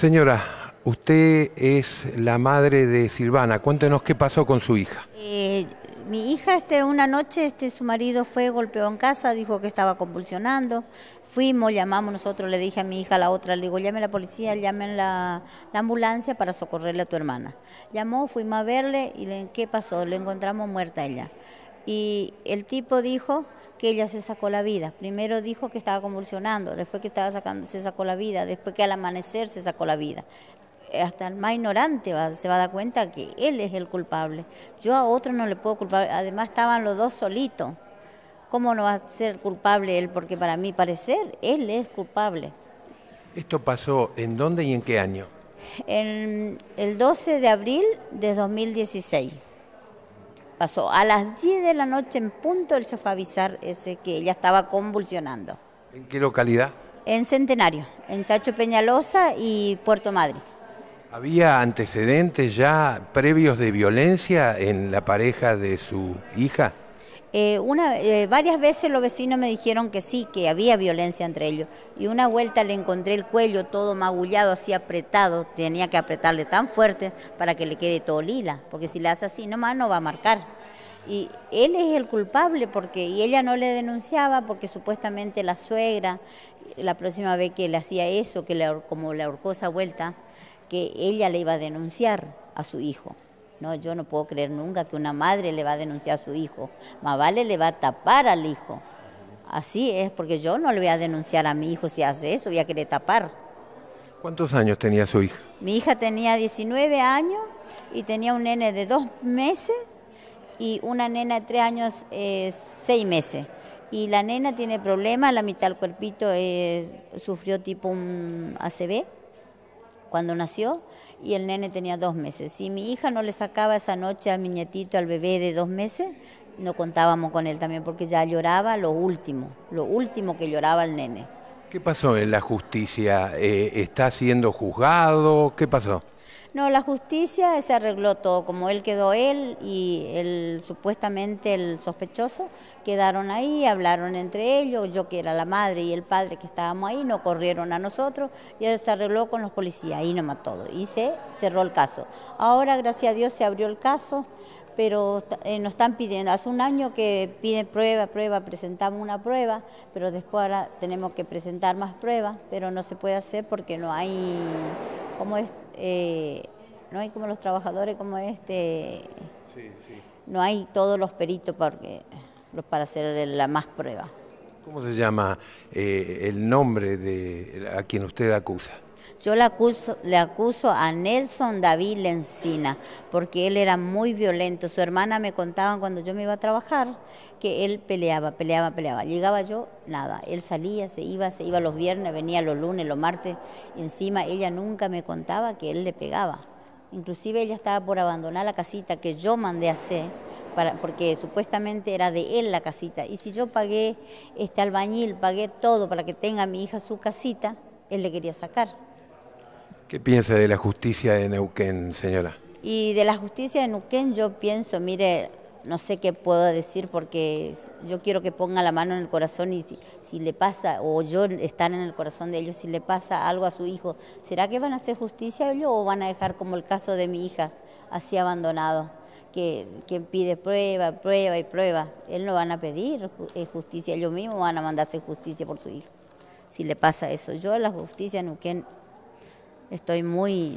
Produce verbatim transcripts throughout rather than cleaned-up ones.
Señora, usted es la madre de Silvana. Cuéntenos qué pasó con su hija. Eh, mi hija este, una noche este, su marido fue, golpeó en casa, dijo que estaba convulsionando. Fuimos, llamamos, nosotros le dije a mi hija, a la otra, le digo, llame a la policía, llamen la, la ambulancia para socorrerle a tu hermana. Llamó, fuimos a verle y le, ¿qué pasó? Le encontramos muerta a ella. Y el tipo dijo que ella se sacó la vida. Primero dijo que estaba convulsionando, después que estaba sacando, se sacó la vida, después que al amanecer se sacó la vida. Hasta el más ignorante va, se va a dar cuenta que él es el culpable. Yo a otro no le puedo culpar, además estaban los dos solitos. ¿Cómo no va a ser culpable él? Porque para mi parecer, él es culpable. ¿Esto pasó en dónde y en qué año? En el doce de abril de dos mil dieciséis. Pasó a las diez de la noche en punto, él se fue a avisar ese que ella estaba convulsionando. ¿En qué localidad? En Centenario, en Chacho Peñalosa y Puerto Madryn. ¿Había antecedentes ya previos de violencia en la pareja de su hija? Eh, una, eh, varias veces los vecinos me dijeron que sí, que había violencia entre ellos. Y una vuelta le encontré el cuello todo magullado, así apretado. Tenía que apretarle tan fuerte para que le quede todo lila, porque si le hace así nomás no va a marcar. Y él es el culpable, porque y ella no le denunciaba porque supuestamente la suegra, la próxima vez que le hacía eso, que le, como le ahorcó esa vuelta, que ella le iba a denunciar a su hijo. No, yo no puedo creer nunca que una madre le va a denunciar a su hijo. Más vale le va a tapar al hijo. Así es, porque yo no le voy a denunciar a mi hijo si hace eso, voy a querer tapar. ¿Cuántos años tenía su hija? Mi hija tenía diecinueve años y tenía un nene de dos meses y una nena de tres años, eh, seis meses. Y la nena tiene problemas, la mitad del cuerpito eh, sufrió tipo un A C V cuando nació, y el nene tenía dos meses. Si mi hija no le sacaba esa noche a mi nietito, al bebé de dos meses, no contábamos con él también, porque ya lloraba lo último, lo último que lloraba el nene. ¿Qué pasó en la justicia? Eh, ¿Está siendo juzgado? ¿Qué pasó? No, la justicia se arregló todo, como él quedó él y el supuestamente el sospechoso quedaron ahí, hablaron entre ellos, yo que era la madre y el padre que estábamos ahí, nos corrieron a nosotros y él se arregló con los policías, ahí nomás todo, y se cerró el caso. Ahora, gracias a Dios, se abrió el caso, pero eh, nos están pidiendo, hace un año que piden prueba, prueba, presentamos una prueba, pero después ahora tenemos que presentar más pruebas, pero no se puede hacer porque no hay, como es, eh, no hay como los trabajadores como este, sí, sí. No hay todos los peritos porque, para hacer la más prueba. ¿Cómo se llama eh, el nombre de a quien usted acusa? Yo le acuso, le acuso a Nelson David Lencina, porque él era muy violento. Su hermana me contaba cuando yo me iba a trabajar que él peleaba, peleaba, peleaba. Llegaba yo, nada. Él salía, se iba, se iba los viernes, venía los lunes, los martes. Y encima ella nunca me contaba que él le pegaba. Inclusive ella estaba por abandonar la casita que yo mandé a hacer, para, porque supuestamente era de él la casita. Y si yo pagué este albañil, pagué todo para que tenga a mi hija su casita, él le quería sacar. ¿Qué piensa de la justicia de Neuquén, señora? Y de la justicia de Neuquén yo pienso, mire, no sé qué puedo decir porque yo quiero que ponga la mano en el corazón y si, si le pasa, o yo estar en el corazón de ellos, si le pasa algo a su hijo, ¿será que van a hacer justicia ellos o van a dejar como el caso de mi hija, así abandonado, que, que pide prueba, prueba y prueba? Él no van a pedir justicia, ellos mismos van a mandar a hacer justicia por su hijo, si le pasa eso. Yo la justicia de Neuquén estoy muy,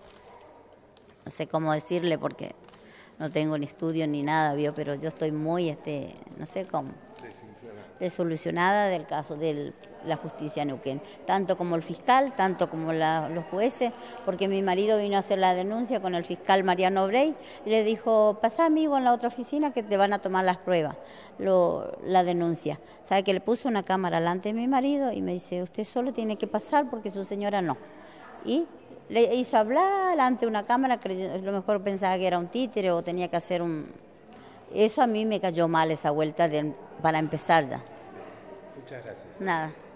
no sé cómo decirle porque no tengo ni estudio ni nada, ¿vio? Pero yo estoy muy, este, no sé cómo, desilusionada del caso de la justicia Neuquén, tanto como el fiscal, tanto como la, los jueces, porque mi marido vino a hacer la denuncia con el fiscal Mariano Brey y le dijo, pasá amigo en la otra oficina que te van a tomar las pruebas, lo, la denuncia. ¿Sabe que le puso una cámara delante de mi marido y me dice, usted solo tiene que pasar porque su señora no? Y le hizo hablar ante una cámara, a lo mejor pensaba que era un títere o tenía que hacer un... Eso a mí me cayó mal esa vuelta de, para empezar ya. Muchas gracias. Nada.